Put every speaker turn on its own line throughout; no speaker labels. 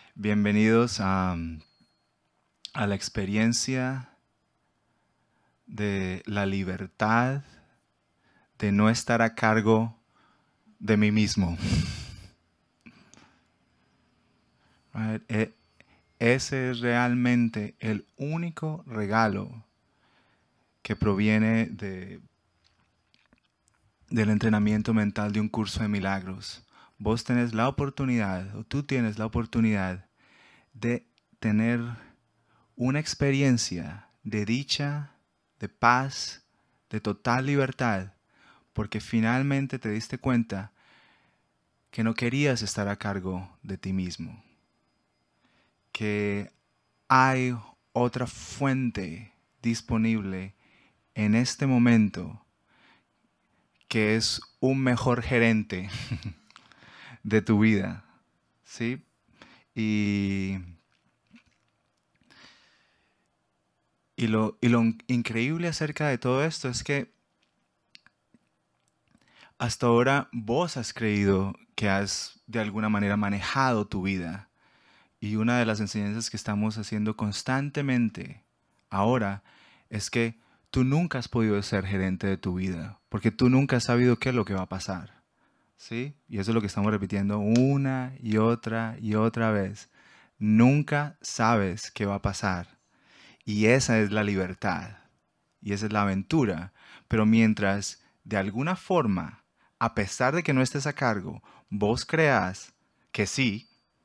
Bienvenidos a la experiencia de la libertad de no estar a cargo de mí mismo. Right? Ese es realmente el único regalo que proviene del entrenamiento mental de un curso de milagros. Vos tenés la oportunidad, o tú tienes la oportunidad de tener una experiencia de dicha, de paz, de total libertad, porque finalmente te diste cuenta que no querías estar a cargo de ti mismo, que hay otra fuente disponible en este momento que es un mejor gerente de tu vida, ¿sí? Y, y lo increíble acerca de todo esto es que hasta ahora vos has creído que has de alguna manera manejado tu vida. Y una de las enseñanzas que estamos haciendo constantemente ahora es que tú nunca has podido ser gerente de tu vida, porque tú nunca has sabido qué es lo que va a pasar. ¿Sí? Y eso es lo que estamos repitiendo una y otra vez. Nunca sabes qué va a pasar. Y esa es la libertad. Y esa es la aventura. Pero mientras, de alguna forma, a pesar de que no estés a cargo, vos creas que sí,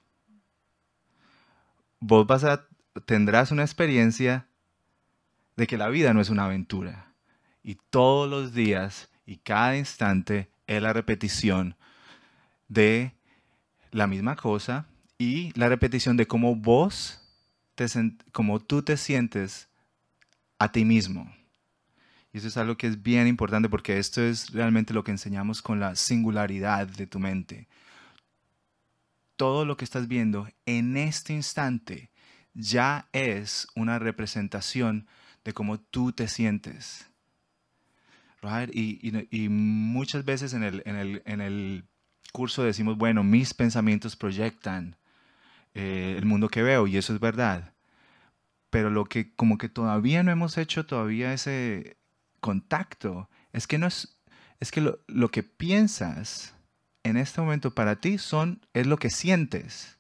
vos tendrás una experiencia de que la vida no es una aventura. Y todos los días y cada instante es la repetición de la misma cosa y la repetición de cómo cómo tú te sientes a ti mismo. Y eso es algo que es bien importante porque esto es realmente lo que enseñamos con la singularidad de tu mente. Todo lo que estás viendo en este instante ya es una representación de cómo tú te sientes. Right? Y muchas veces en el curso decimos, bueno, mis pensamientos proyectan el mundo que veo, y eso es verdad. Pero lo que como que todavía no hemos hecho todavía ese contacto es que no es que lo que piensas en este momento para ti es lo que sientes.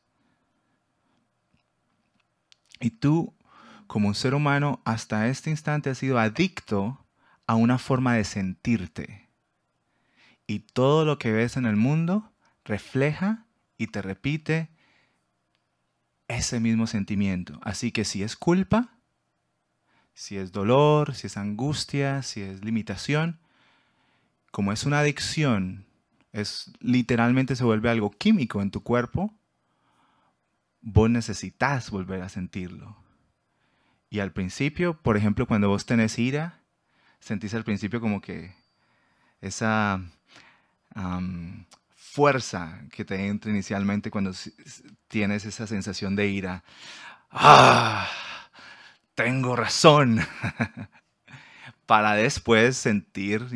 Y tú, como un ser humano, hasta este instante has sido adicto a una forma de sentirte. Y todo lo que ves en el mundo refleja y te repite ese mismo sentimiento. Así que si es culpa, si es dolor, si es angustia, si es limitación, como es una adicción, es literalmente se vuelve algo químico en tu cuerpo, vos necesitas volver a sentirlo. Y al principio, por ejemplo, cuando vos tenés ira, sentís al principio como que esa fuerza que te entra inicialmente cuando tienes esa sensación de ira. ¡Ah! Tengo razón. Para después sentir,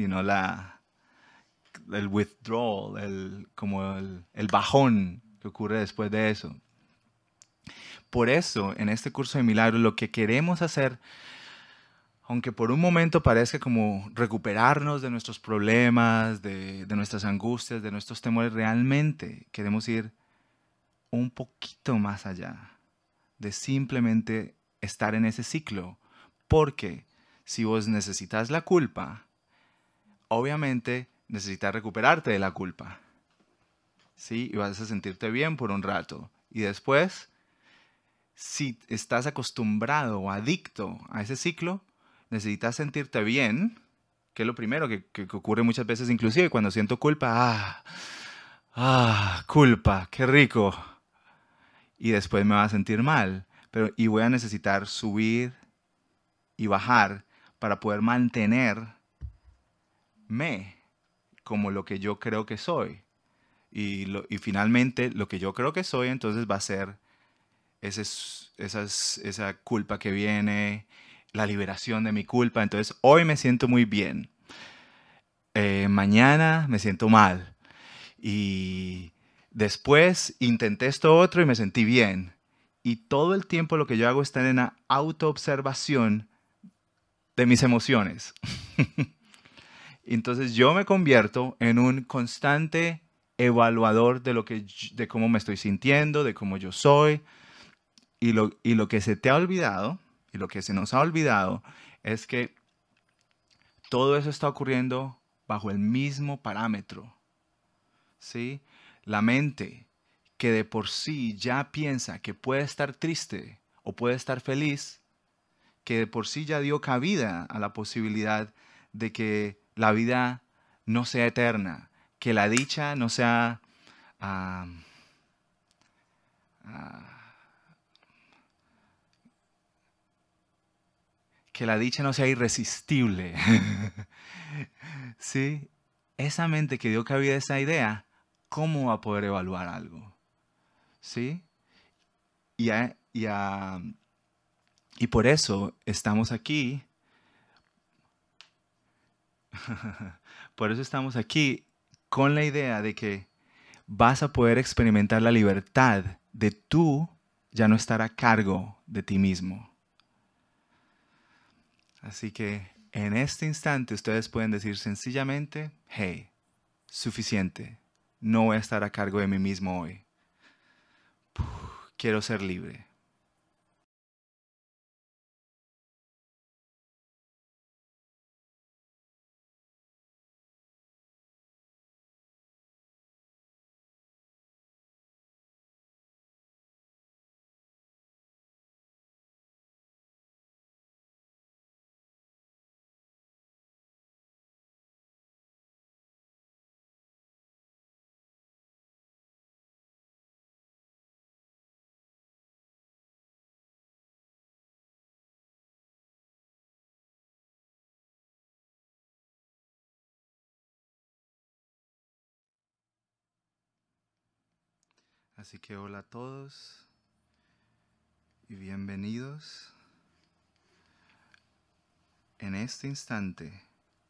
el withdrawal, como el bajón que ocurre después de eso. Por eso, en este curso de milagros, lo que queremos hacer, aunque por un momento parezca como recuperarnos de nuestros problemas, de nuestras angustias, de nuestros temores, realmente queremos ir un poquito más allá de simplemente estar en ese ciclo. Porque si vos necesitas la culpa, obviamente necesitas recuperarte de la culpa. ¿Sí? Y vas a sentirte bien por un rato. Y después, si estás acostumbrado o adicto a ese ciclo, necesitas sentirte bien, que es lo primero que ocurre muchas veces, inclusive cuando siento culpa, culpa, qué rico. Y después me va a sentir mal, y voy a necesitar subir y bajar para poder mantenerme como lo que yo creo que soy. Y finalmente lo que yo creo que soy entonces va a ser esa culpa que viene, la liberación de mi culpa. Entonces hoy me siento muy bien, mañana me siento mal y después intenté esto otro y me sentí bien. y todo el tiempo lo que yo hago es estar en la autoobservación de mis emociones. Entonces yo me convierto en un constante evaluador de cómo me estoy sintiendo, de cómo yo soy. Y lo que se te ha olvidado, y lo que se nos ha olvidado, es que todo eso está ocurriendo bajo el mismo parámetro. ¿Sí? La mente, que de por sí ya piensa que puede estar triste o puede estar feliz, que de por sí ya dio cabida a la posibilidad de que la vida no sea eterna, que la dicha no sea ah, ah, que la dicha no sea irresistible. ¿Sí? Esa mente que dio cabida a esa idea, ¿cómo va a poder evaluar algo? ¿Sí? Y, y por eso estamos aquí. Por eso estamos aquí con la idea de que vas a poder experimentar la libertad de tú ya no estar a cargo de ti mismo. Así que en este instante ustedes pueden decir sencillamente, hey, suficiente, no voy a estar a cargo de mí mismo hoy. Quiero ser libre. Así que hola a todos y bienvenidos en este instante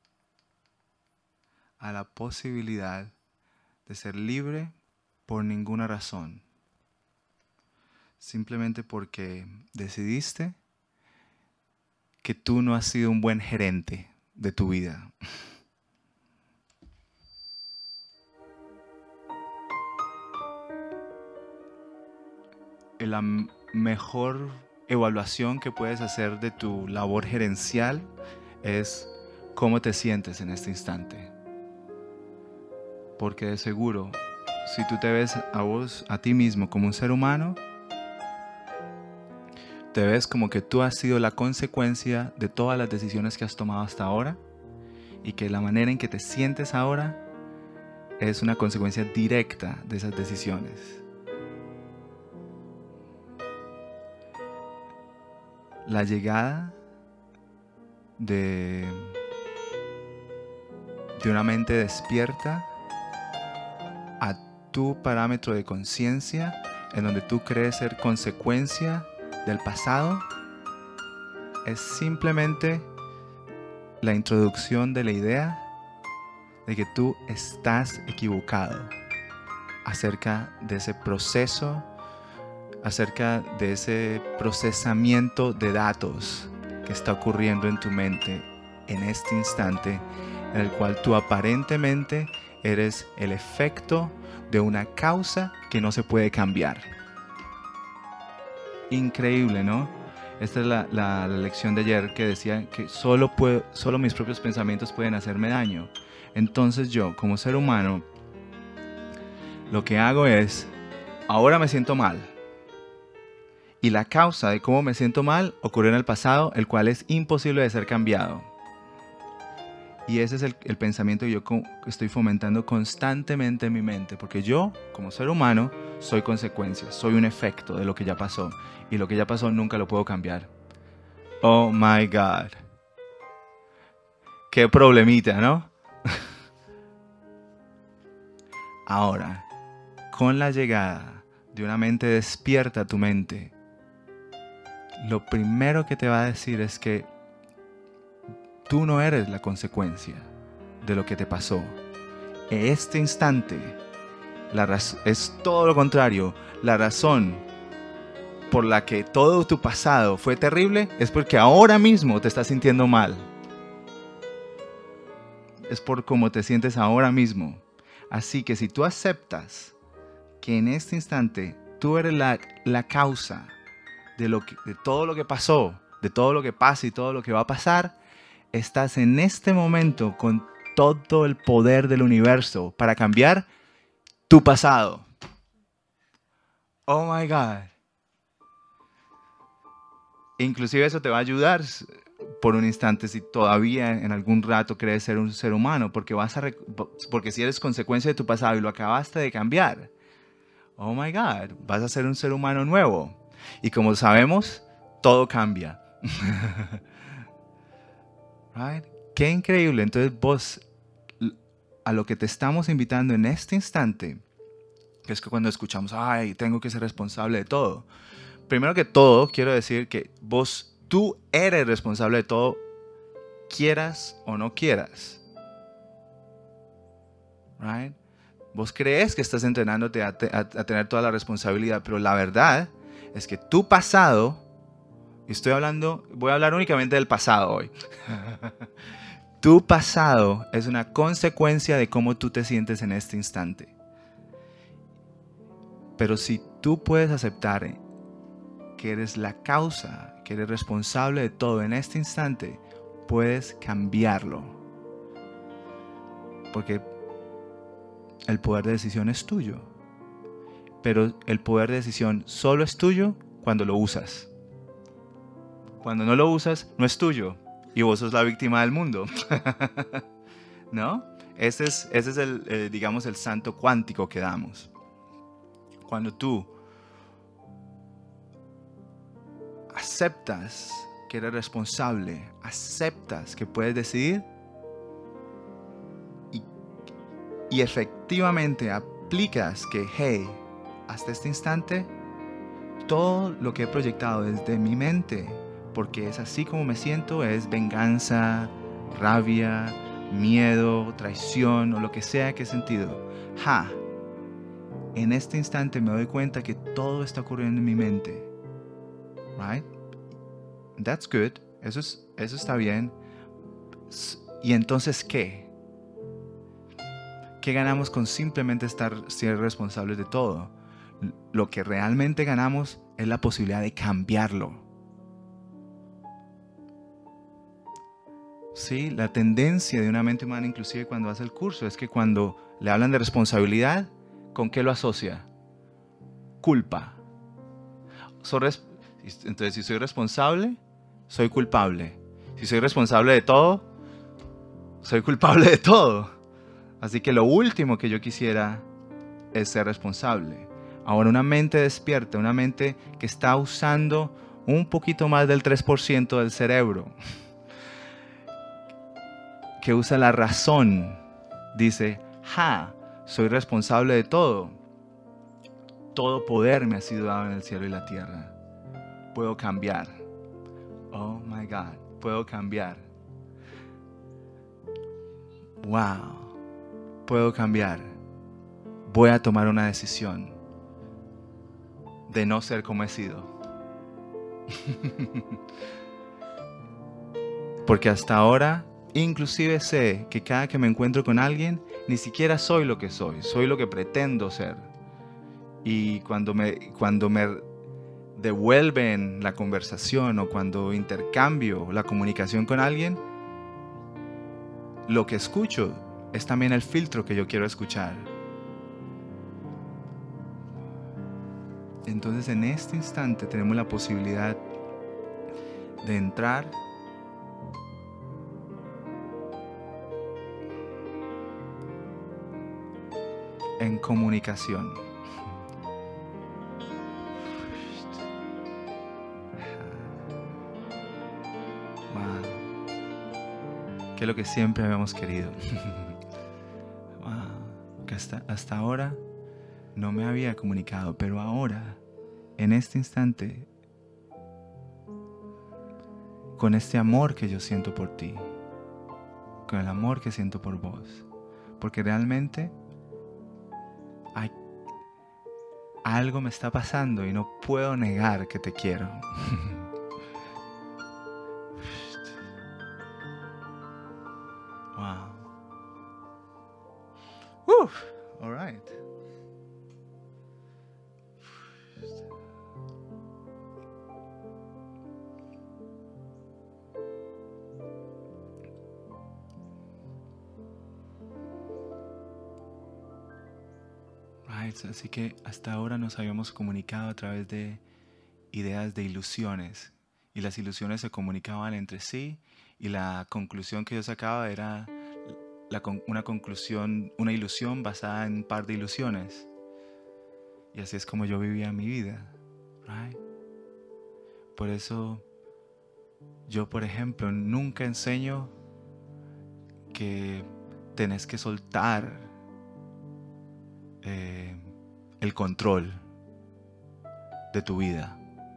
a la posibilidad de ser libre por ninguna razón. Simplemente porque decidiste que tú no has sido un buen gerente de tu vida. La mejor evaluación que puedes hacer de tu labor gerencial es cómo te sientes en este instante. Porque de seguro, si tú te ves a ti mismo como un ser humano, te ves como que tú has sido la consecuencia de todas las decisiones que has tomado hasta ahora y que la manera en que te sientes ahora es una consecuencia directa de esas decisiones. La llegada de una mente despierta a tu parámetro de conciencia, en donde tú crees ser consecuencia del pasado, es simplemente la introducción de la idea de que tú estás equivocado acerca de ese proceso, acerca de ese procesamiento de datos que está ocurriendo en tu mente en este instante, en el cual tú aparentemente eres el efecto de una causa que no se puede cambiar. Increíble, ¿no? Esta es la lección de ayer que decía que solo mis propios pensamientos pueden hacerme daño. Entonces yo, como ser humano, lo que hago es, ahora me siento mal. Y la causa de cómo me siento mal ocurrió en el pasado, el cual es imposible de ser cambiado. Y ese es el pensamiento que yo estoy fomentando constantemente en mi mente, porque yo, como ser humano, soy consecuencia, soy un efecto de lo que ya pasó. Y lo que ya pasó nunca lo puedo cambiar. Oh my God. Qué problemita, ¿no? Ahora, con la llegada de una mente despierta a tu mente, lo primero que te va a decir es que tú no eres la consecuencia de lo que te pasó. En este instante es todo lo contrario. La razón por la que todo tu pasado fue terrible, es porque ahora mismo te estás sintiendo mal. Es por cómo te sientes ahora mismo. Así que si tú aceptas que en este instante tú eres la causa de todo lo que pasó, de todo lo que pasa y todo lo que va a pasar, estás en este momento con todo el poder del universo para cambiar tu pasado. Oh my God. Inclusive eso te va a ayudar por un instante si todavía en algún rato crees ser un ser humano, porque porque si eres consecuencia de tu pasado y lo acabaste de cambiar, oh my God, vas a ser un ser humano nuevo. Y como sabemos, todo cambia. Right? Qué increíble. Entonces vos, a lo que te estamos invitando en este instante, que es que cuando escuchamos, ay, tengo que ser responsable de todo. Primero que todo, quiero decir que tú eres responsable de todo, quieras o no quieras. Right? Vos crees que estás entrenándote a tener toda la responsabilidad, pero la verdad es que tu pasado, voy a hablar únicamente del pasado hoy. Tu pasado es una consecuencia de cómo tú te sientes en este instante. Pero si tú puedes aceptar que eres la causa, que eres responsable de todo en este instante, puedes cambiarlo. Porque el poder de decisión es tuyo. Pero el poder de decisión solo es tuyo cuando lo usas. Cuando no lo usas, no es tuyo. Y vos sos la víctima del mundo. ¿No? Ese es el, digamos, el salto cuántico que damos. Cuando tú aceptas que eres responsable, aceptas que puedes decidir y efectivamente aplicas que, hey, hasta este instante, todo lo que he proyectado desde mi mente, porque es así como me siento, es venganza, rabia, miedo, traición o lo que sea que he sentido. En este instante me doy cuenta que todo está ocurriendo en mi mente. Right? That's good. Eso está bien. ¿Y entonces qué? ¿Qué ganamos con simplemente ser responsables de todo? Lo que realmente ganamos es la posibilidad de cambiarlo. Sí, la tendencia de una mente humana, inclusive cuando hace el curso, es que cuando le hablan de responsabilidad, ¿con qué lo asocia? Culpa. Entonces, si soy responsable, soy culpable. Si soy responsable de todo, soy culpable de todo. Así que lo último que yo quisiera es ser responsable. Ahora, una mente despierta, una mente que está usando un poquito más del 3% del cerebro, que usa la razón, dice, soy responsable de todo. Todo poder me ha sido dado en el cielo y la tierra. Puedo cambiar. Oh my God, puedo cambiar. Wow, puedo cambiar. Voy a tomar una decisión de no ser como he sido. Porque hasta ahora, inclusive sé que cada que me encuentro con alguien, ni siquiera soy lo que soy lo que pretendo ser. Y cuando me devuelven la conversación o cuando intercambio la comunicación con alguien, lo que escucho es también el filtro que yo quiero escuchar. Entonces en este instante tenemos la posibilidad de entrar en comunicación. Que es lo que siempre habíamos querido. Que hasta ahora no me había comunicado, pero ahora, en este instante, con este amor que yo siento por ti, con el amor que siento por vos, porque realmente algo me está pasando y no puedo negar que te quiero. Wow. All right. Así que hasta ahora nos habíamos comunicado a través de ideas de ilusiones, y las ilusiones se comunicaban entre sí, y la conclusión que yo sacaba era una conclusión, una ilusión basada en un par de ilusiones. Y así es como yo vivía mi vida, right? Por eso yo, por ejemplo, nunca enseño que tenés que soltar el control de tu vida.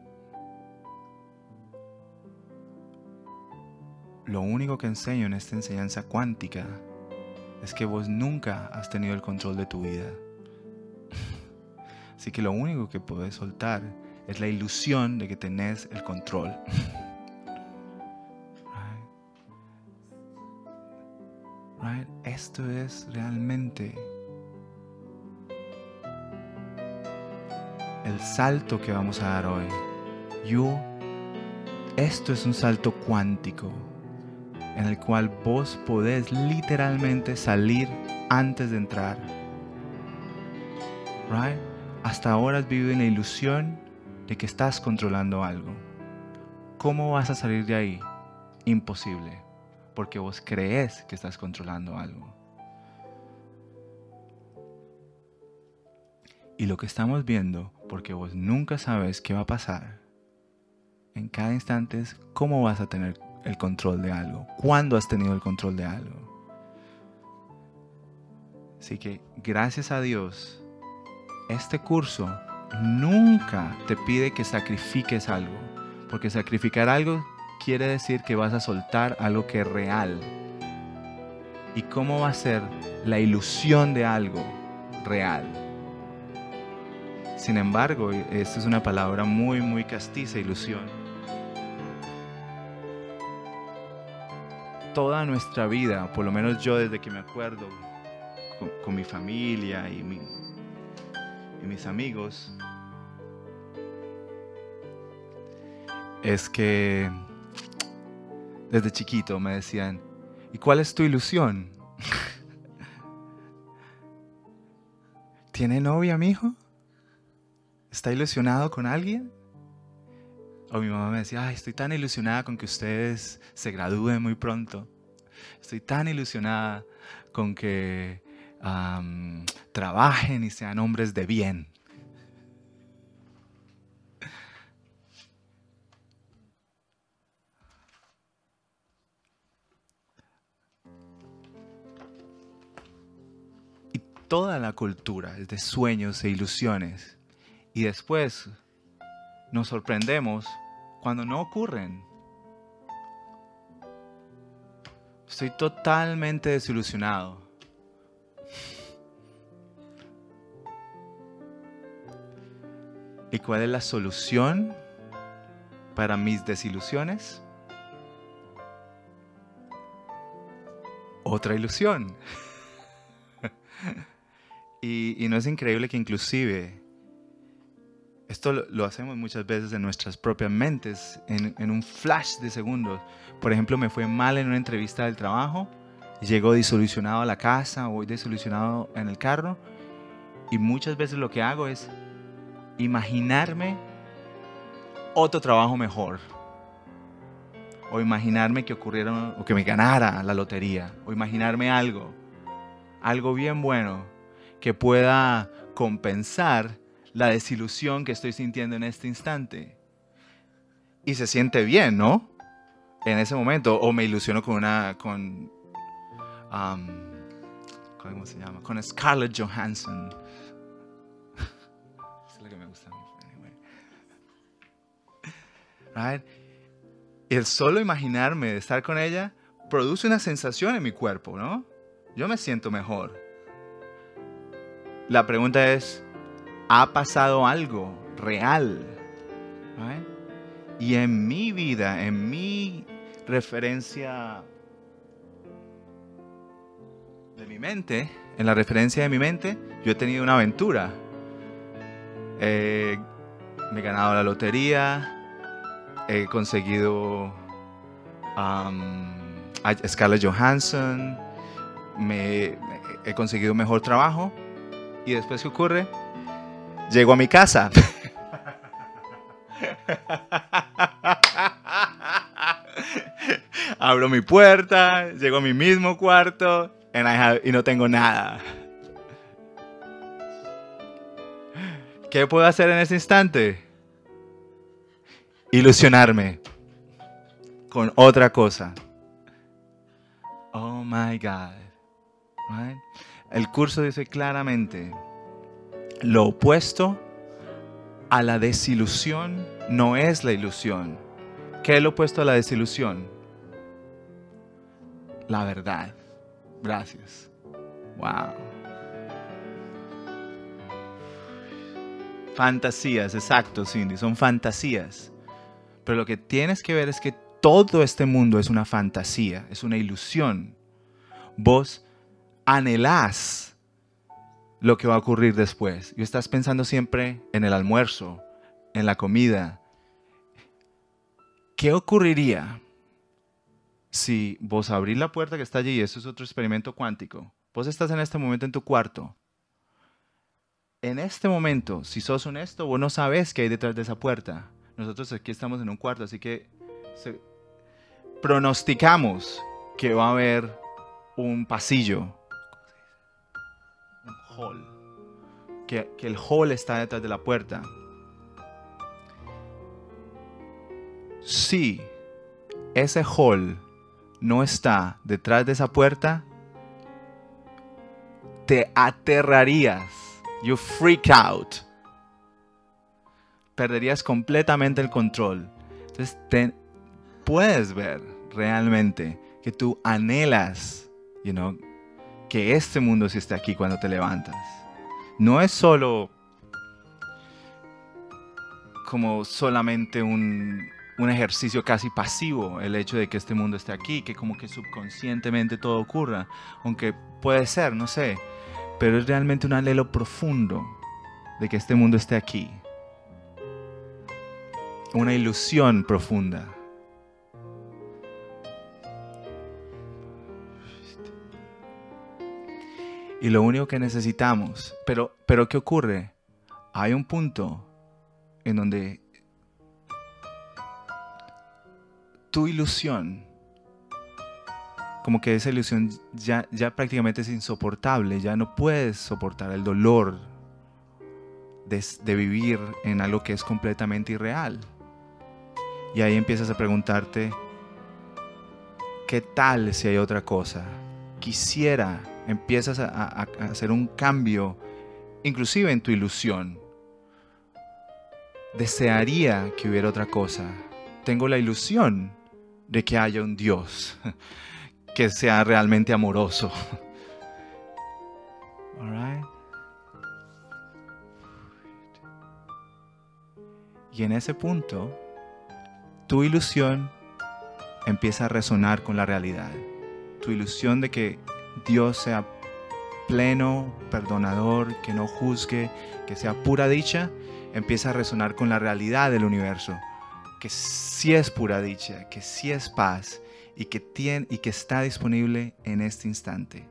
Lo único que enseño en esta enseñanza cuántica es que vos nunca has tenido el control de tu vida. Así que lo único que podés soltar es la ilusión de que tenés el control. Right? Esto es realmente el salto que vamos a dar hoy. Esto es un salto cuántico en el cual vos podés literalmente salir antes de entrar. Right? Hasta ahora has vivido en la ilusión de que estás controlando algo. ¿Cómo vas a salir de ahí? Imposible, porque vos crees que estás controlando algo. Y lo que estamos viendo, porque vos nunca sabes qué va a pasar, en cada instante es cómo vas a tener el control de algo, cuándo has tenido el control de algo. Así que gracias a Dios, este curso nunca te pide que sacrifiques algo, porque sacrificar algo quiere decir que vas a soltar algo que es real. ¿Y cómo va a ser la ilusión de algo real? Sin embargo, esta es una palabra muy, muy castiza, ilusión. Toda nuestra vida, por lo menos yo desde que me acuerdo, con mi familia y mis amigos, es que desde chiquito me decían, ¿y cuál es tu ilusión? ¿Tiene novia, mijo? ¿Está ilusionado con alguien? O mi mamá me decía, ay, estoy tan ilusionada con que ustedes se gradúen muy pronto. Estoy tan ilusionada con que trabajen y sean hombres de bien. Y toda la cultura es de sueños e ilusiones. Y después nos sorprendemos cuando no ocurren. Estoy totalmente desilusionado. ¿Y cuál es la solución para mis desilusiones? Otra ilusión. Y no es increíble que inclusive esto lo hacemos muchas veces en nuestras propias mentes, en un flash de segundos. Por ejemplo, me fue mal en una entrevista del trabajo, llego desilusionado a la casa, voy desilusionado en el carro, y muchas veces lo que hago es imaginarme otro trabajo mejor, o imaginarme que ocurriera o que me ganara la lotería, o imaginarme algo bien bueno que pueda compensar la desilusión que estoy sintiendo en este instante. Y se siente bien, ¿no? En ese momento. O me ilusiono con ¿cómo se llama? Con Scarlett Johansson. Es lo que me gusta a mí. Anyway. Right? Y el solo imaginarme de estar con ella produce una sensación en mi cuerpo, ¿no? Yo me siento mejor. La pregunta es, ha pasado algo real. Right? Y en mi vida, en mi referencia de mi mente, en la referencia de mi mente, yo he tenido una aventura. Me he ganado la lotería, he conseguido a Scarlett Johansson, he conseguido un mejor trabajo. Y después, ¿qué ocurre? Llego a mi casa. Abro mi puerta, llego a mi mismo cuarto y no tengo nada. ¿Qué puedo hacer en ese instante? Ilusionarme con otra cosa. Oh my God. Right? El curso dice claramente, lo opuesto a la desilusión no es la ilusión. ¿Qué es lo opuesto a la desilusión? La verdad. Gracias. Wow. Fantasías, exacto, Cindy, son fantasías. Pero lo que tienes que ver es que todo este mundo es una fantasía, es una ilusión. Vos anhelás lo que va a ocurrir después. Y estás pensando siempre en el almuerzo, en la comida. ¿Qué ocurriría si vos abrís la puerta que está allí? Eso es otro experimento cuántico. Vos estás en este momento en tu cuarto. En este momento, si sos honesto, vos no sabés qué hay detrás de esa puerta. Nosotros aquí estamos en un cuarto, así que pronosticamos que va a haber un pasillo, un hall, que el hall está detrás de la puerta. Si ese hall no está detrás de esa puerta, te aterrarías. You freak out. Perderías completamente el control. Entonces puedes ver realmente que tú anhelas, que este mundo sí esté aquí cuando te levantas. No es solo como solamente un ejercicio casi pasivo el hecho de que este mundo esté aquí, que como que subconscientemente todo ocurra, aunque puede ser, no sé, pero es realmente un anhelo profundo de que este mundo esté aquí. Una ilusión profunda. Y lo único que necesitamos, pero ¿qué ocurre? Hay un punto en donde tu ilusión, como que esa ilusión ya prácticamente es insoportable, ya no puedes soportar el dolor de vivir en algo que es completamente irreal. Y ahí empiezas a preguntarte, ¿qué tal si hay otra cosa? Empiezas a hacer un cambio, inclusive en tu ilusión. Desearía que hubiera otra cosa. Tengo la ilusión de que haya un Dios que sea realmente amoroso. All right? Y en ese punto, tu ilusión empieza a resonar con la realidad. Tu ilusión de que Dios sea pleno, perdonador, que no juzgue, que sea pura dicha, empieza a resonar con la realidad del universo. Que sí es pura dicha, que sí es paz y que está disponible en este instante.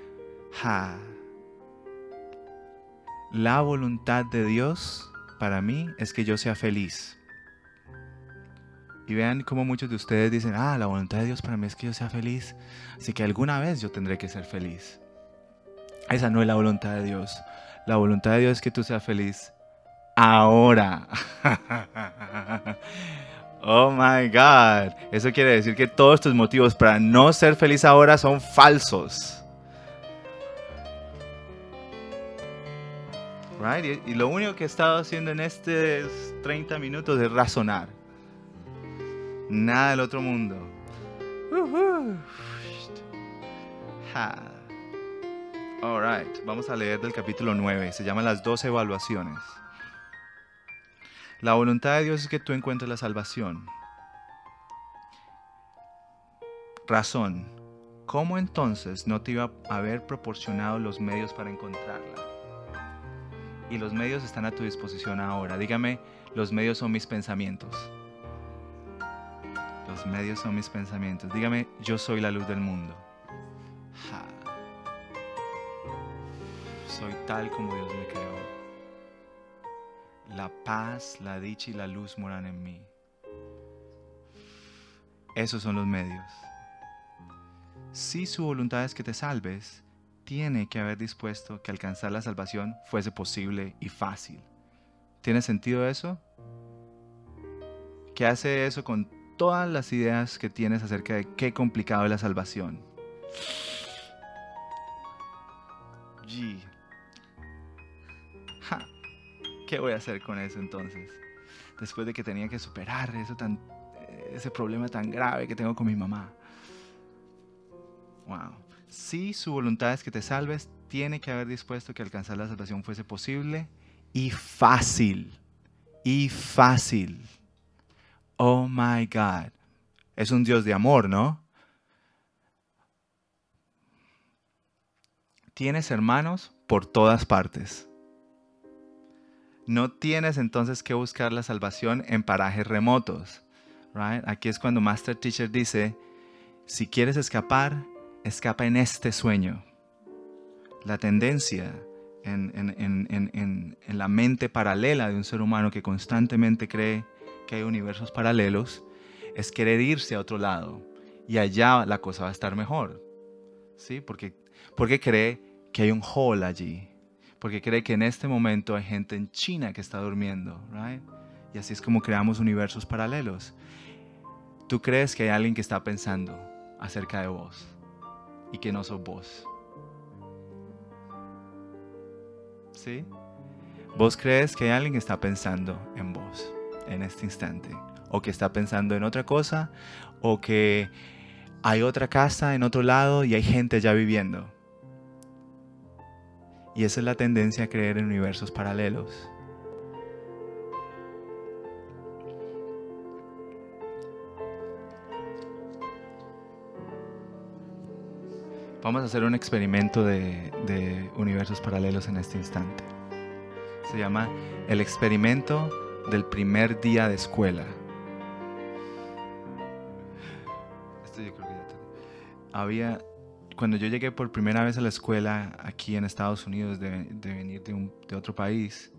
La voluntad de Dios para mí es que yo sea feliz. Y vean cómo muchos de ustedes dicen, la voluntad de Dios para mí es que yo sea feliz. Así que alguna vez yo tendré que ser feliz. Esa no es la voluntad de Dios. La voluntad de Dios es que tú seas feliz ahora. Oh my God. Eso quiere decir que todos tus motivos para no ser feliz ahora son falsos. Right? Y lo único que he estado haciendo en estos 30 minutos es razonar. Nada del otro mundo. All right, vamos a leer del capítulo 9. Se llama Las 12 evaluaciones. La voluntad de Dios es que tú encuentres la salvación. Razón. ¿Cómo entonces no te iba a haber proporcionado los medios para encontrarla? Y los medios están a tu disposición ahora. Dígame, los medios son mis pensamientos. Los medios son mis pensamientos. Dígame, yo soy la luz del mundo. Ja. Soy tal como Dios me creó. La paz, la dicha y la luz moran en mí. Esos son los medios. Si su voluntad es que te salves, tiene que haber dispuesto que alcanzar la salvación fuese posible y fácil. ¿Tiene sentido eso? ¿Qué hace eso con todas las ideas que tienes acerca de qué complicado es la salvación? ¿Qué voy a hacer con eso entonces? Después de que tenía que superar ese problema tan grave que tengo con mi mamá. Wow. Si su voluntad es que te salves, tiene que haber dispuesto que alcanzar la salvación fuese posible y fácil. Y fácil. Oh my God. Es un Dios de amor, ¿no? Tienes hermanos por todas partes. No tienes entonces que buscar la salvación en parajes remotos. Right? Aquí es cuando Master Teacher dice, si quieres escapar, escapa en este sueño. La tendencia en la mente paralela de un ser humano que constantemente cree que hay universos paralelos es querer irse a otro lado y allá la cosa va a estar mejor. ¿Sí? Porque cree que hay un hole allí. Porque cree que en este momento hay gente en China que está durmiendo. Right? Y así es como creamos universos paralelos. Tú crees que hay alguien que está pensando acerca de vos y que no sos vos. ¿Sí? Vos crees que hay alguien que está pensando en vos en este instante, o que está pensando en otra cosa, o que hay otra casa en otro lado y hay gente allá viviendo. Y esa es la tendencia a creer en universos paralelos. Vamos a hacer un experimento de universos paralelos en este instante. Se llama el experimento del primer día de escuela. Esto yo creo que cuando yo llegué por primera vez a la escuela aquí en Estados Unidos, de venir de otro país,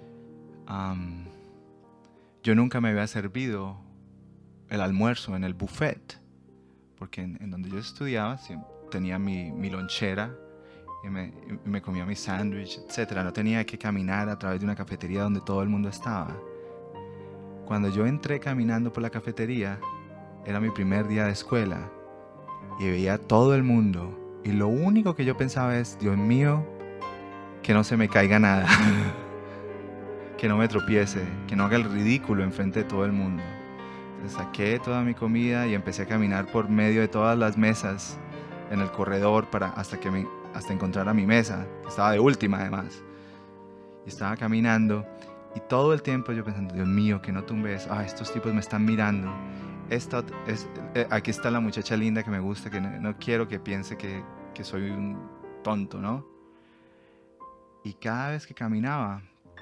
yo nunca me había servido el almuerzo en el buffet, porque en donde yo estudiaba siempre tenía mi lonchera y me comía mi sándwich, etc. No tenía que caminar a través de una cafetería donde todo el mundo estaba. Cuando yo entré caminando por la cafetería, era mi primer día de escuela y veía a todo el mundo y lo único que yo pensaba es, Dios mío, que no se me caiga nada, que no me tropiece, que no haga el ridículo enfrente de todo el mundo. Entonces saqué toda mi comida y empecé a caminar por medio de todas las mesas en el corredor hasta encontrar a mi mesa, que estaba de última además. Y estaba caminando y todo el tiempo yo pensando, Dios mío, que no tumbes, estos tipos me están mirando. Aquí está la muchacha linda que me gusta, que no quiero que piense que soy un tonto, ¿no? Y cada vez que caminaba,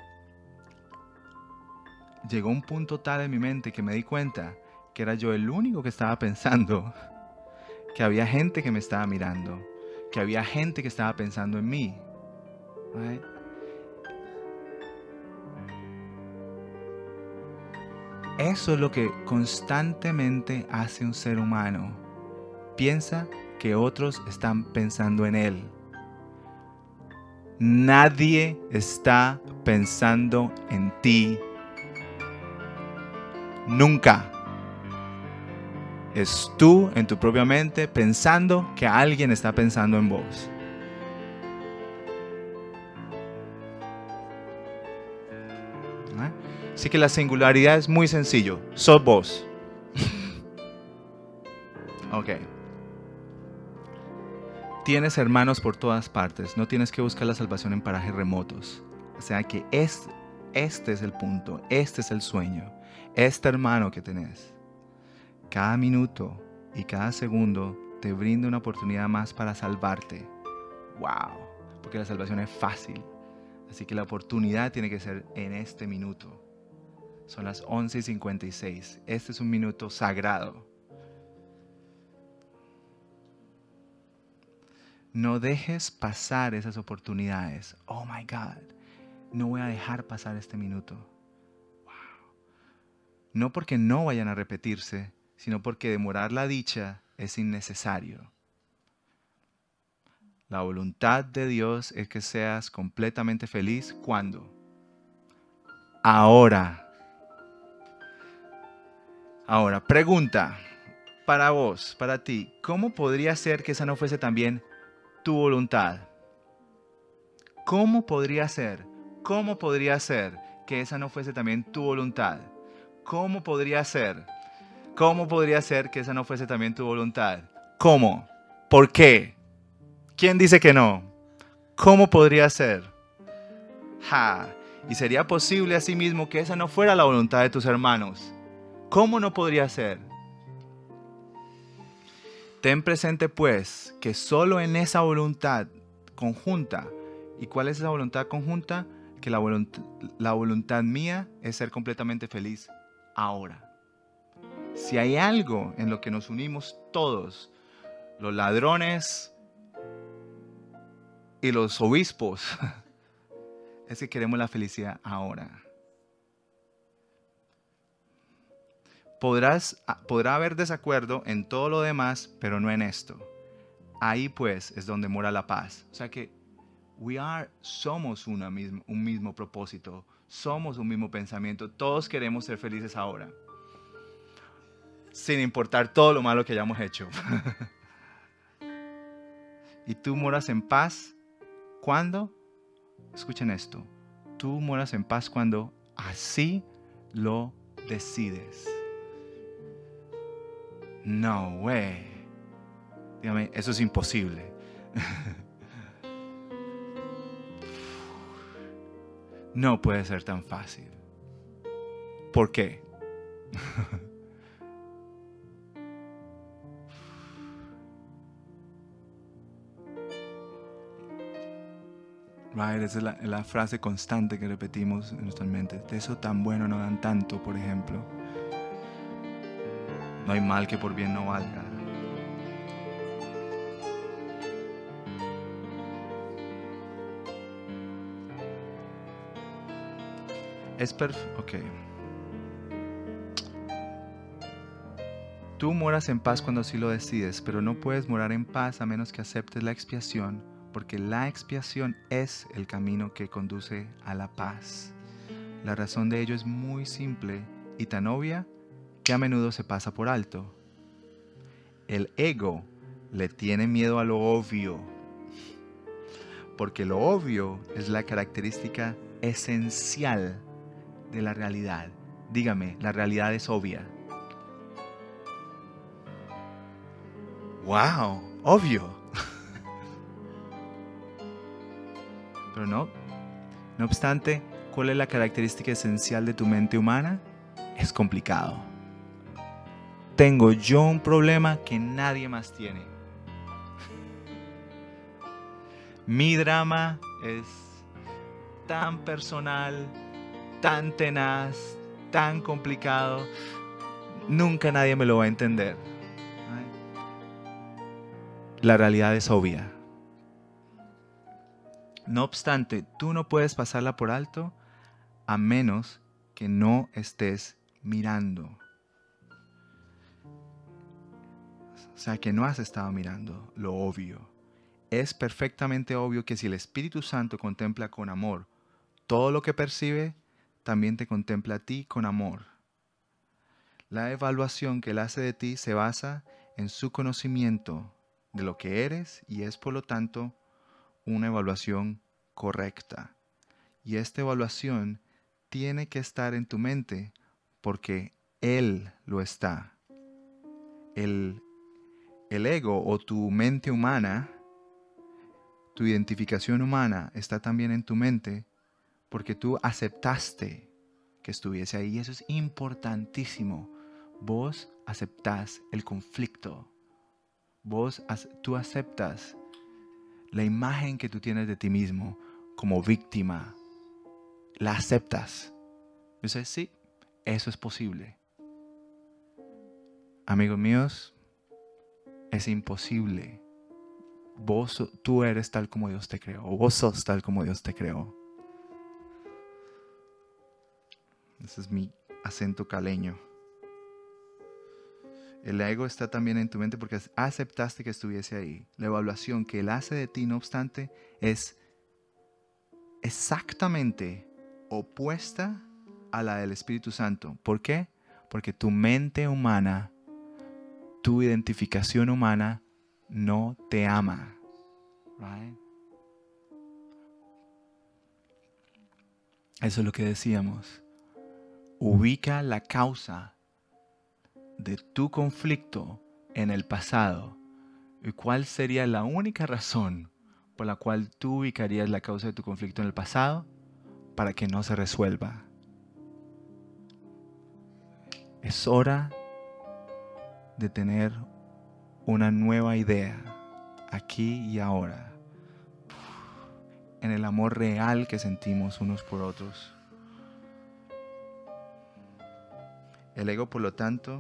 llegó un punto tal en mi mente que me di cuenta que era yo el único que estaba pensando que había gente que me estaba mirando, que había gente que estaba pensando en mí. Right? Eso es lo que constantemente hace un ser humano. Piensa que otros están pensando en él. Nadie está pensando en ti. Nunca. Es tú en tu propia mente pensando que alguien está pensando en vos. Así que la singularidad es muy sencillo. Sos vos. Ok. Tienes hermanos por todas partes. No tienes que buscar la salvación en parajes remotos. O sea que este es el punto. Este es el sueño. Este hermano que tenés. Cada minuto y cada segundo te brinda una oportunidad más para salvarte. ¡Wow! Porque la salvación es fácil. Así que la oportunidad tiene que ser en este minuto. Son las 11:56. Este es un minuto sagrado. No dejes pasar esas oportunidades. Oh my God. No voy a dejar pasar este minuto. Wow. No porque no vayan a repetirse, sino porque demorar la dicha es innecesario. La voluntad de Dios es que seas completamente feliz. ¿Cuándo? Ahora. Ahora, pregunta para vos, para ti. ¿Cómo podría ser que esa no fuese también tu voluntad? ¿Cómo podría ser? ¿Cómo podría ser que esa no fuese también tu voluntad? ¿Cómo podría ser? ¿Cómo podría ser que esa no fuese también tu voluntad? ¿Cómo? ¿Por qué? ¿Quién dice que no? ¿Cómo podría ser? ¡Ja! ¿Y sería posible asimismo que esa no fuera la voluntad de tus hermanos? ¿Cómo no podría ser? Ten presente pues que solo en esa voluntad conjunta. ¿Y cuál es esa voluntad conjunta? Que la voluntad mía es ser completamente feliz ahora. Si hay algo en lo que nos unimos todos, los ladrones y los obispos, es que queremos la felicidad ahora. Podrá haber desacuerdo en todo lo demás, pero no en esto. Ahí pues es donde mora la paz. O sea que somos un mismo propósito, somos un mismo pensamiento, todos queremos ser felices ahora, sin importar todo lo malo que hayamos hecho. Y tú moras en paz, ¿cuándo? Escuchen esto, tú moras en paz cuando así lo decides. No way. Dígame, eso es imposible. No puede ser tan fácil. ¿Por qué? Right, esa es la frase constante que repetimos en nuestras mentes. De eso tan bueno no dan tanto, por ejemplo. No hay mal que por bien no valga. Es perfecto. Ok. Tú moras en paz cuando así lo decides, pero no puedes morar en paz a menos que aceptes la expiación, porque la expiación es el camino que conduce a la paz. La razón de ello es muy simple y tan obvia que a menudo se pasa por alto. El ego le tiene miedo a lo obvio, porque lo obvio es la característica esencial de la realidad. Dígame, la realidad es obvia. ¡Wow! Obvio. Pero no obstante, ¿cuál es la característica esencial de tu mente humana? Es complicado. Tengo yo un problema que nadie más tiene. Mi drama es tan personal, tan tenaz, tan complicado. Nunca nadie me lo va a entender. La realidad es obvia. No obstante, tú no puedes pasarla por alto a menos que no estés mirando. O sea, que no has estado mirando lo obvio. Es perfectamente obvio que si el Espíritu Santo contempla con amor todo lo que percibe, también te contempla a ti con amor. La evaluación que Él hace de ti se basa en su conocimiento de lo que eres y es por lo tanto una evaluación correcta. Y esta evaluación tiene que estar en tu mente porque Él lo está. El ego o tu mente humana Tu identificación humana está también en tu mente porque tú aceptaste que estuviese ahí. Y eso es importantísimo. Vos aceptás el conflicto. Tú aceptas la imagen que tú tienes de ti mismo como víctima. La aceptas. Dices, sí, eso es posible. Amigos míos, es imposible. Tú eres tal como Dios te creó. O vos sos tal como Dios te creó. Ese es mi acento caleño. El ego está también en tu mente porque aceptaste que estuviese ahí. La evaluación que Él hace de ti, no obstante, es exactamente opuesta a la del Espíritu Santo. ¿Por qué? Porque tu mente humana, tu identificación humana, no te ama. Right? Eso es lo que decíamos. Ubica la causa de tu conflicto en el pasado. ¿Y cuál sería la única razón por la cual tú ubicarías la causa de tu conflicto en el pasado? Para que no se resuelva. Es hora de tener una nueva idea, aquí y ahora, en el amor real que sentimos unos por otros. El ego, por lo tanto,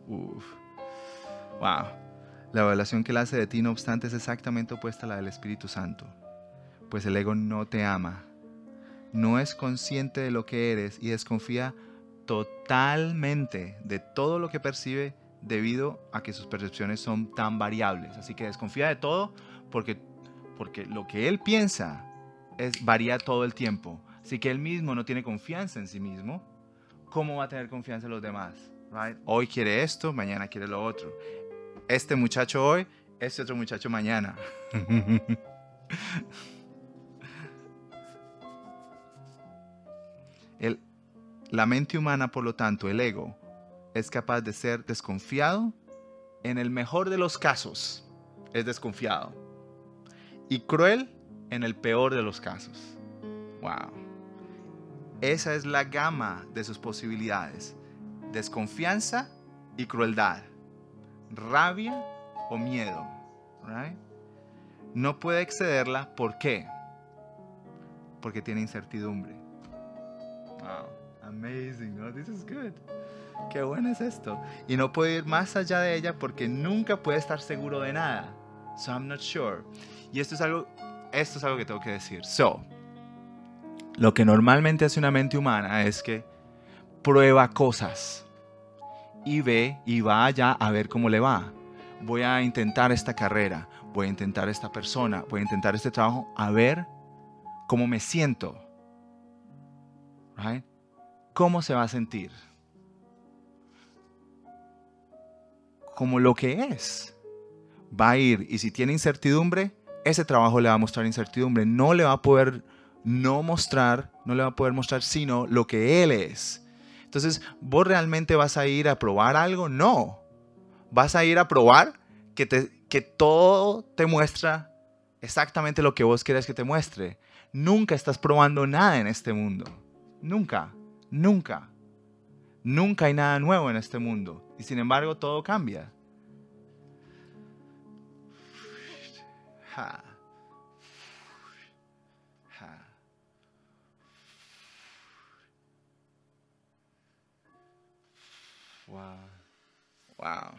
wow. La evaluación que Él hace de ti, no obstante, es exactamente opuesta a la del Espíritu Santo. Pues el ego no te ama, no es consciente de lo que eres y desconfía totalmente de todo lo que percibe debido a que sus percepciones son tan variables. Así que desconfía de todo porque lo que Él piensa varía todo el tiempo. Así que Él mismo no tiene confianza en sí mismo. ¿Cómo va a tener confianza en los demás? Right? Hoy quiere esto, mañana quiere lo otro. Este muchacho hoy, este otro muchacho mañana. La mente humana, por lo tanto, el ego, es capaz de ser desconfiado. En el mejor de los casos, es desconfiado. Y cruel en el peor de los casos. Wow. Esa es la gama de sus posibilidades. Desconfianza y crueldad. Rabia o miedo. Right? No puede excederla. ¿Por qué? Porque tiene incertidumbre. Wow. Amazing, ¿no? This is good. Qué bueno es esto. Y no puede ir más allá de ella porque nunca puede estar seguro de nada. So I'm not sure. Y esto es algo que tengo que decir. So, lo que normalmente hace una mente humana es que prueba cosas y va allá a ver cómo le va. Voy a intentar esta carrera, voy a intentar esta persona, voy a intentar este trabajo, a ver cómo me siento. Right? ¿Cómo se va a sentir? Como lo que es. Va a ir, y si tiene incertidumbre, ese trabajo le va a mostrar incertidumbre. No le va a poder mostrar sino lo que él es. Entonces, ¿vos realmente vas a ir a probar algo? No. Vas a ir a probar que todo te muestra exactamente lo que vos querés que te muestre. Nunca estás probando nada en este mundo. Nunca, nunca. Nunca hay nada nuevo en este mundo. Y sin embargo, todo cambia. Ha. Ha. Wow. Wow.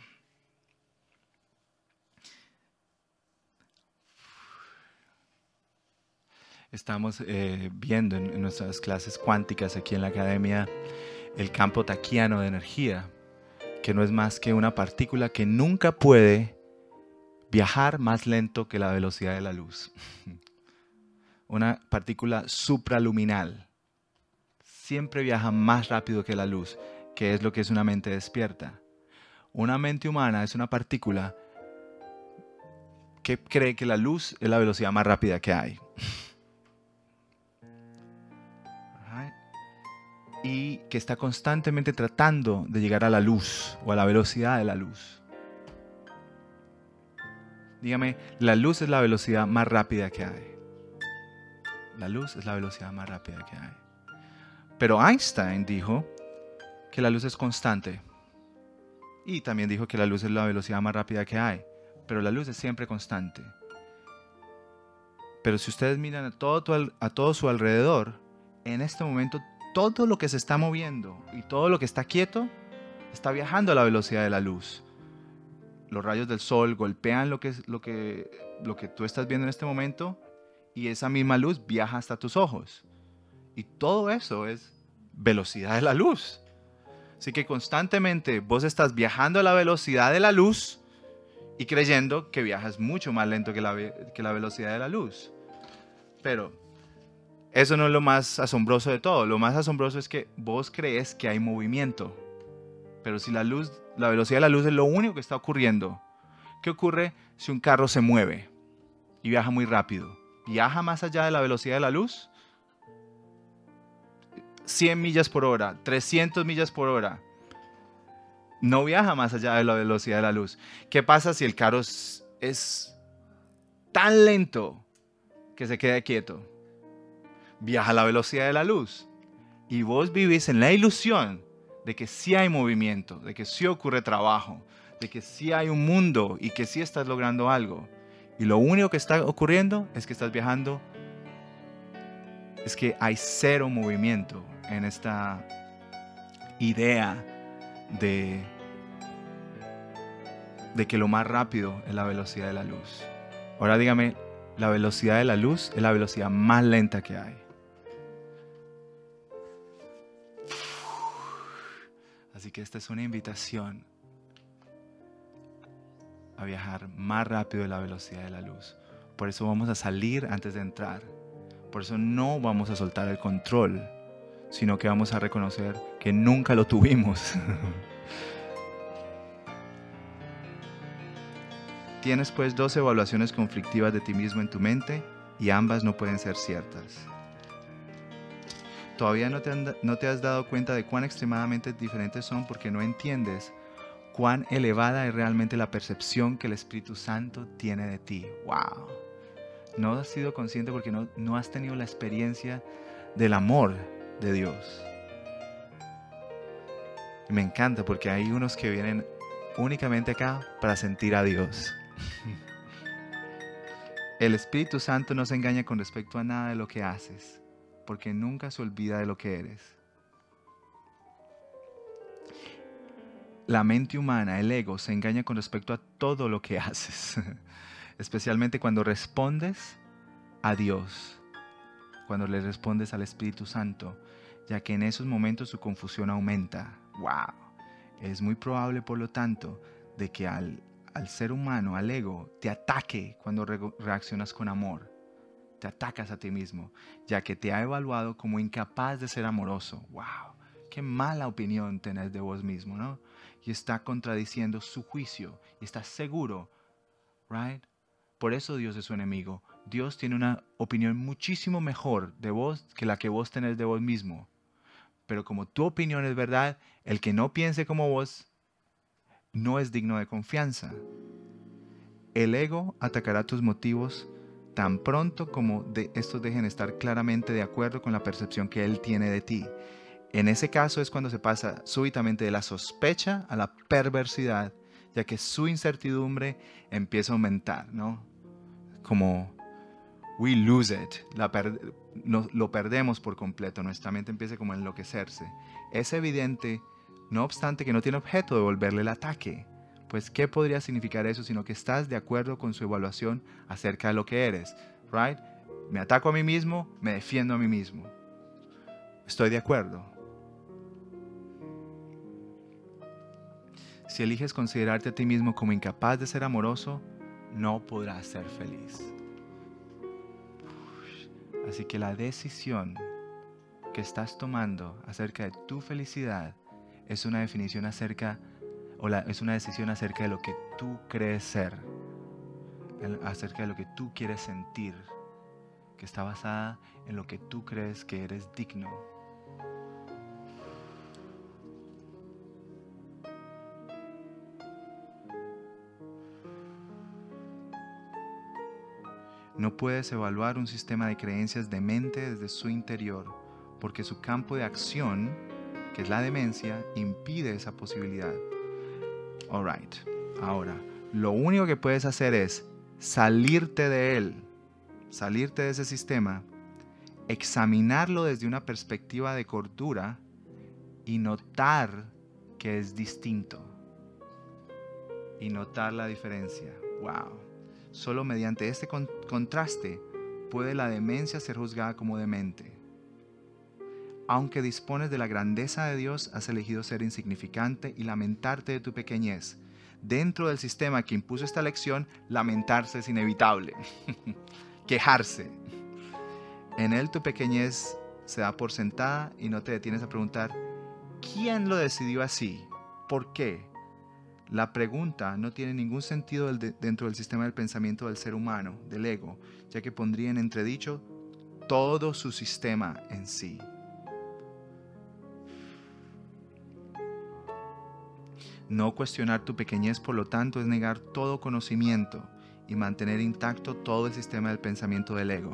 Estamos viendo en nuestras clases cuánticas aquí en la academia el campo taquiano de energía, que no es más que una partícula que nunca puede viajar más lento que la velocidad de la luz. Una partícula supraluminal. Siempre viaja más rápido que la luz, que es lo que es una mente despierta. Una mente humana es una partícula que cree que la luz es la velocidad más rápida que hay. Y que está constantemente tratando de llegar a la luz o a la velocidad de la luz. Dígame, la luz es la velocidad más rápida que hay. La luz es la velocidad más rápida que hay. Pero Einstein dijo que la luz es constante. Y también dijo que la luz es la velocidad más rápida que hay. Pero la luz es siempre constante. Pero si ustedes miran a todo su alrededor, en este momento todo lo que se está moviendo y todo lo que está quieto está viajando a la velocidad de la luz. Los rayos del sol golpean lo que tú estás viendo en este momento y esa misma luz viaja hasta tus ojos. Y todo eso es velocidad de la luz. Así que constantemente vos estás viajando a la velocidad de la luz y creyendo que viajas mucho más lento que la velocidad de la luz. Pero eso no es lo más asombroso de todo. Lo más asombroso es que vos crees que hay movimiento. Pero si la velocidad de la luz es lo único que está ocurriendo, ¿qué ocurre si un carro se mueve y viaja muy rápido? ¿Viaja más allá de la velocidad de la luz? 100 millas por hora, 300 millas por hora. No viaja más allá de la velocidad de la luz. ¿Qué pasa si el carro es tan lento que se queda quieto? Viaja a la velocidad de la luz. Y vos vivís en la ilusión de que sí hay movimiento, de que sí ocurre trabajo, de que sí hay un mundo y que sí estás logrando algo. Y lo único que está ocurriendo es que estás viajando, es que hay cero movimiento en esta idea de que lo más rápido es la velocidad de la luz. Ahora dígame, la velocidad de la luz es la velocidad más lenta que hay. Así que esta es una invitación a viajar más rápido de la velocidad de la luz. Por eso vamos a salir antes de entrar. Por eso no vamos a soltar el control, sino que vamos a reconocer que nunca lo tuvimos. Tienes pues 2 evaluaciones conflictivas de ti mismo en tu mente y ambas no pueden ser ciertas. Todavía no te has dado cuenta de cuán extremadamente diferentes son porque no entiendes cuán elevada es realmente la percepción que el Espíritu Santo tiene de ti. ¡Wow! No has sido consciente porque no has tenido la experiencia del amor de Dios. Y me encanta porque hay unos que vienen únicamente acá para sentir a Dios. El Espíritu Santo no se engaña con respecto a nada de lo que haces, porque nunca se olvida de lo que eres. La mente humana, el ego, se engaña con respecto a todo lo que haces, especialmente cuando respondes a Dios, cuando le respondes al Espíritu Santo, ya que en esos momentos su confusión aumenta. ¡Wow! Es muy probable, por lo tanto, de que al ser humano, al ego, te ataque cuando reaccionas con amor. Te atacas a ti mismo, ya que te ha evaluado como incapaz de ser amoroso. ¡Wow! ¡Qué mala opinión tenés de vos mismo!, ¿no? Y está contradiciendo su juicio y está seguro, ¿right? Por eso Dios es su enemigo. Dios tiene una opinión muchísimo mejor de vos que la que vos tenés de vos mismo. Pero como tu opinión es verdad, el que no piense como vos no es digno de confianza. El ego atacará tus motivos tan pronto como estos dejen estar claramente de acuerdo con la percepción que él tiene de ti. En ese caso es cuando se pasa súbitamente de la sospecha a la perversidad, ya que su incertidumbre empieza a aumentar, ¿no? Como we lose it, lo perdemos por completo, nuestra mente empieza como a enloquecerse. Es evidente, no obstante, que no tiene objeto de volverle el ataque. Pues, ¿qué podría significar eso sino que estás de acuerdo con su evaluación acerca de lo que eres? Right? Me ataco a mí mismo, me defiendo a mí mismo. Estoy de acuerdo. Si eliges considerarte a ti mismo como incapaz de ser amoroso, no podrás ser feliz. Así que la decisión que estás tomando acerca de tu felicidad es una definición es una decisión acerca de lo que tú crees ser, acerca de lo que tú quieres sentir, que está basada en lo que tú crees que eres digno. No puedes evaluar un sistema de creencias demente desde su interior, porque su campo de acción, que es la demencia, impide esa posibilidad. Alright, ahora, lo único que puedes hacer es salirte de él, salirte de ese sistema, examinarlo desde una perspectiva de cordura y notar que es distinto. Y notar la diferencia. Wow. Solo mediante este contraste puede la demencia ser juzgada como demente. Aunque dispones de la grandeza de Dios, has elegido ser insignificante y lamentarte de tu pequeñez. Dentro del sistema que impuso esta lección, lamentarse es inevitable. Quejarse. En él tu pequeñez se da por sentada y no te detienes a preguntar, ¿quién lo decidió así? ¿Por qué? La pregunta no tiene ningún sentido dentro del sistema del pensamiento del ser humano, del ego, ya que pondría en entredicho todo su sistema en sí. No cuestionar tu pequeñez, por lo tanto, es negar todo conocimiento y mantener intacto todo el sistema del pensamiento del ego.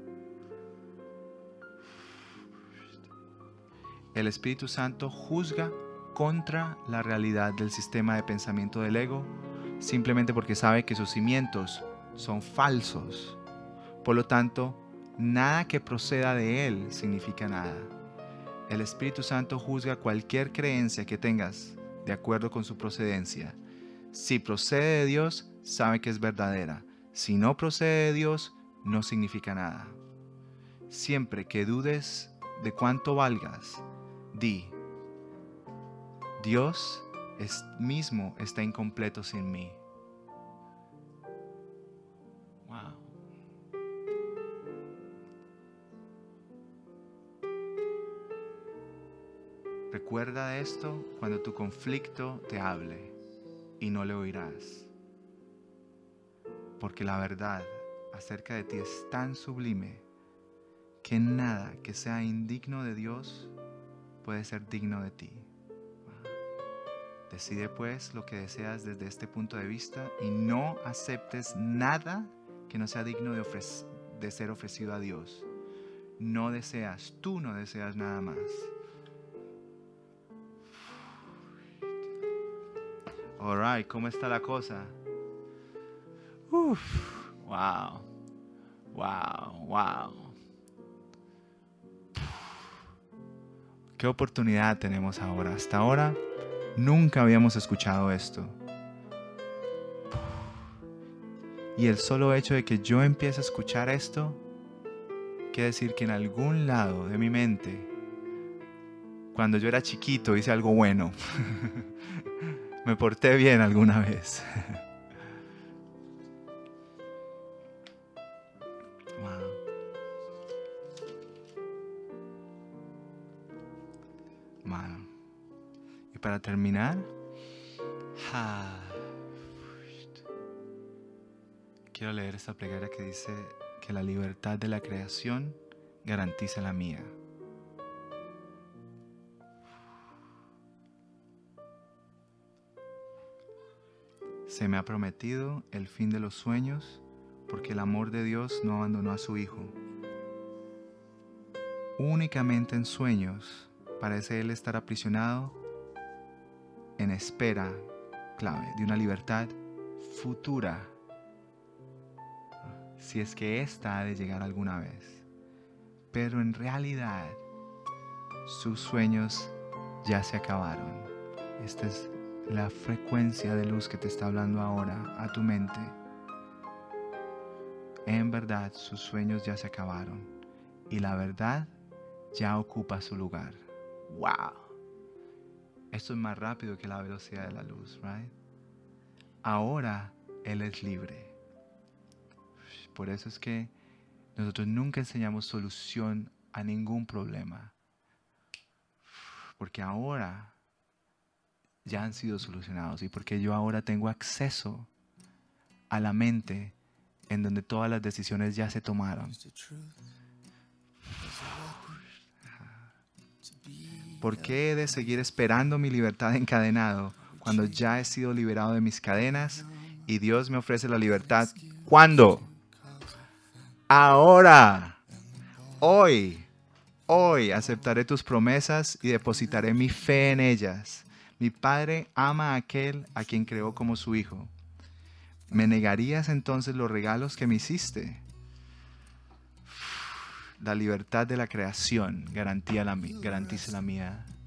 El Espíritu Santo juzga contra la realidad del sistema de pensamiento del ego simplemente porque sabe que sus cimientos son falsos. Por lo tanto, nada que proceda de él significa nada. El Espíritu Santo juzga cualquier creencia que tengas de acuerdo con su procedencia. Si procede de Dios, sabe que es verdadera. Si no procede de Dios, no significa nada. Siempre que dudes de cuánto valgas, di: Dios mismo está incompleto sin mí. Wow. Recuerda esto cuando tu conflicto te hable y no le oirás. Porque la verdad acerca de ti es tan sublime que nada que sea indigno de Dios puede ser digno de ti. Decide pues lo que deseas desde este punto de vista y no aceptes nada que no sea digno de ser ofrecido a Dios. Tú no deseas nada más. Alright, ¿cómo está la cosa? Wow. ¿Qué oportunidad tenemos ahora? Hasta ahora nunca habíamos escuchado esto. Y el solo hecho de que yo empiece a escuchar esto quiere decir que en algún lado de mi mente, cuando yo era chiquito, hice algo bueno. Me porté bien alguna vez. Wow. Y para terminar, quiero leer esta plegaria que dice que la libertad de la creación garantiza la mía. Se me ha prometido el fin de los sueños, porque el amor de Dios no abandonó a su Hijo. Únicamente en sueños parece Él estar aprisionado en espera, clave, de una libertad futura, si es que ésta ha de llegar alguna vez. Pero en realidad, sus sueños ya se acabaron. Esta es la frecuencia de luz que te está hablando ahora a tu mente. En verdad, sus sueños ya se acabaron y la verdad ya ocupa su lugar. ¡Wow! Esto es más rápido que la velocidad de la luz, ¿right? Ahora Él es libre. Por eso es que nosotros nunca enseñamos solución a ningún problema. Porque ahora ya han sido solucionados y porque yo ahora tengo acceso a la mente en donde todas las decisiones ya se tomaron. ¿Por qué he de seguir esperando mi libertad encadenado cuando ya he sido liberado de mis cadenas y Dios me ofrece la libertad? ¿Cuándo? Ahora, hoy, hoy aceptaré tus promesas y depositaré mi fe en ellas. Mi Padre ama a aquel a quien creó como su Hijo. ¿Me negarías entonces los regalos que me hiciste? La libertad de la creación garantiza la mía.